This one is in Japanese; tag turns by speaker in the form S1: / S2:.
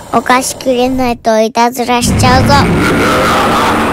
S1: お菓子くれないといたずらしちゃうぞ。